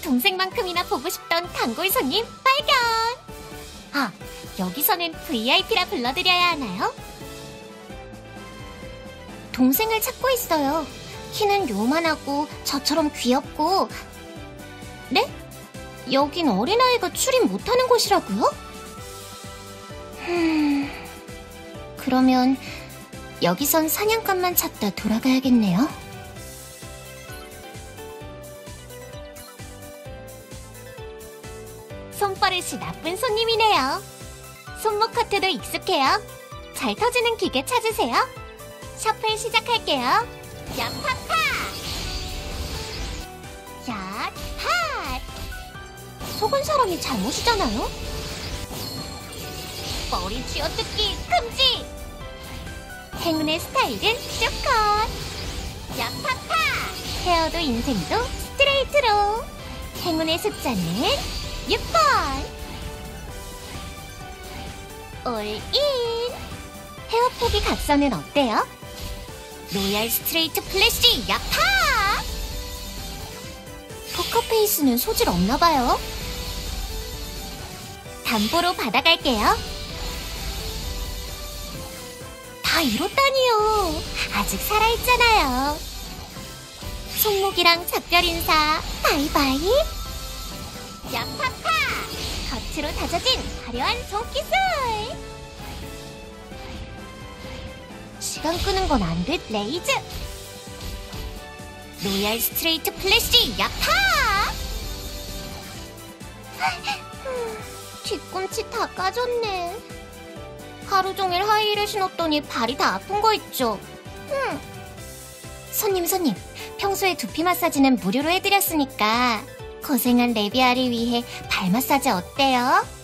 동생만큼이나 보고 싶던 단골 손님 발견! 아, 여기서는 VIP라 불러드려야 하나요? 동생을 찾고 있어요. 키는 요만하고 저처럼 귀엽고. 네? 여긴 어린아이가 출입 못하는 곳이라고요? 그러면 여기선 사냥감만 찾다 돌아가야겠네요. 손버릇이 나쁜 손님이네요. 손목 커트도 익숙해요. 잘 터지는 기계 찾으세요. 셔플 시작할게요. 야파파! 야, 핫! 속은 사람이 잘못이잖아요? 머리 쥐어뜯기 금지! 행운의 스타일은 쇼컷! 야파파! 헤어도 인생도 스트레이트로! 행운의 숫자는 6번! 올인! 헤어폭이 각선은 어때요? 로얄 스트레이트 플래시 야파! 포커페이스는 소질 없나봐요. 담보로 받아갈게요. 다 이렇다니요. 아직 살아있잖아요. 손목이랑 작별 인사 바이바이. 야파파! 겉으로 다져진 화려한 손기술! 시간 끄는 건 안 돼, 레이즈! 로얄 스트레이트 플래시 야파! 뒤꿈치 다 까졌네. 하루 종일 하이힐을 신었더니 발이 다 아픈 거 있죠? 손님, 평소에 두피 마사지는 무료로 해드렸으니까 고생한 레비아를 위해 발 마사지 어때요?